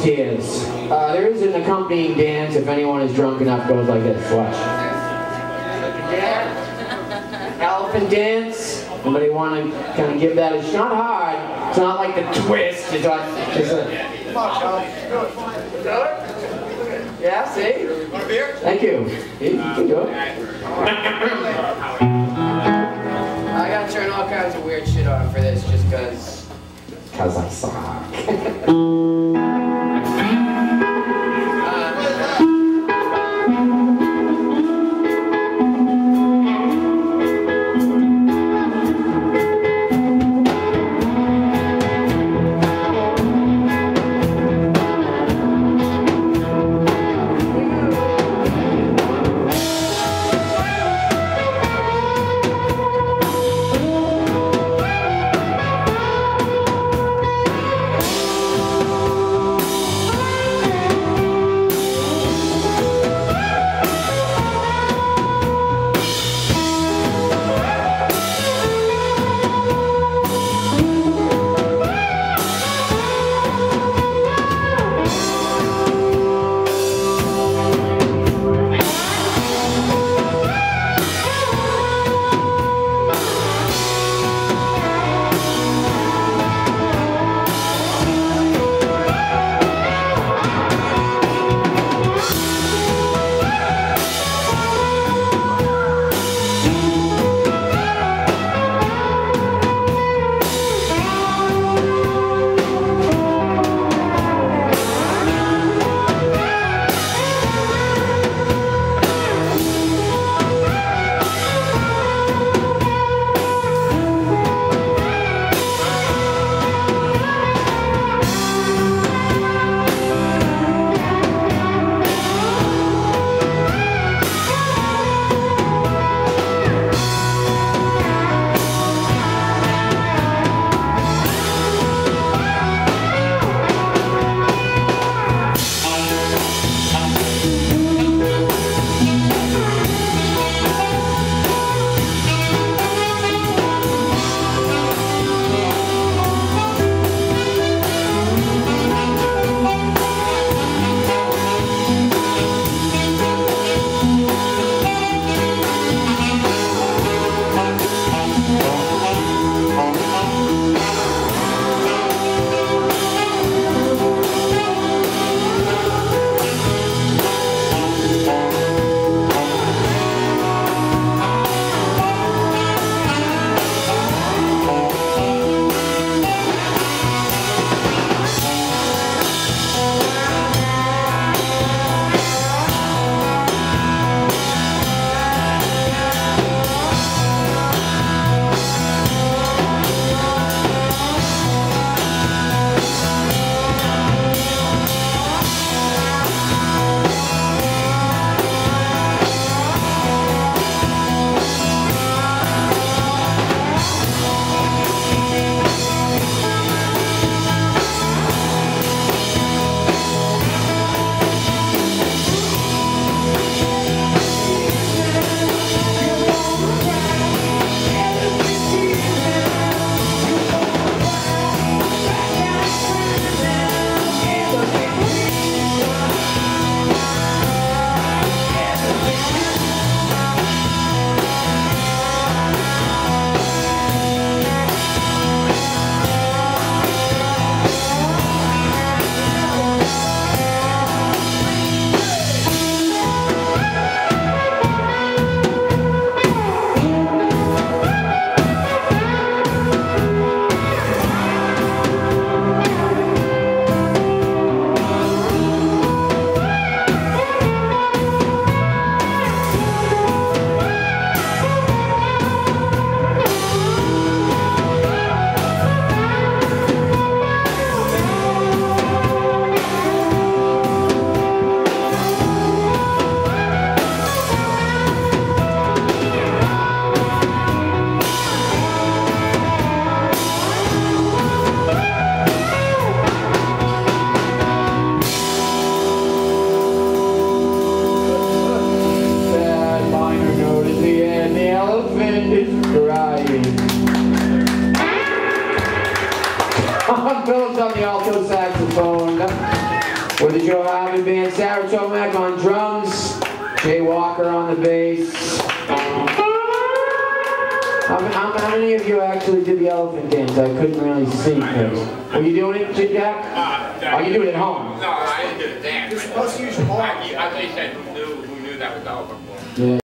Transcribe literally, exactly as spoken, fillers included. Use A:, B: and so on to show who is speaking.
A: tears. Uh, there is an accompanying dance if anyone is drunk enough. Goes like this. Watch. Elephant dance. Anybody want to kind of give that? It's not hard. It's not like the twist. It's like it's a. Yeah, see? Want a beer? Thank you. You can do it. I gotta turn all kinds of weird shit on for this just because. Because I suck. Phillips on the alto saxophone. For the Joe Harvey Band, Sarah Tomek on drums, Jay Walker on the bass. How, how, how many of you actually did the elephant dance? I couldn't really see. Were you doing it, Jack?
B: Uh,
A: Are you doing it at home?
B: No, I didn't do the dance.
C: You're supposed to use your arms.
B: I, I thought you said who knew, who knew that was over.
A: Yeah.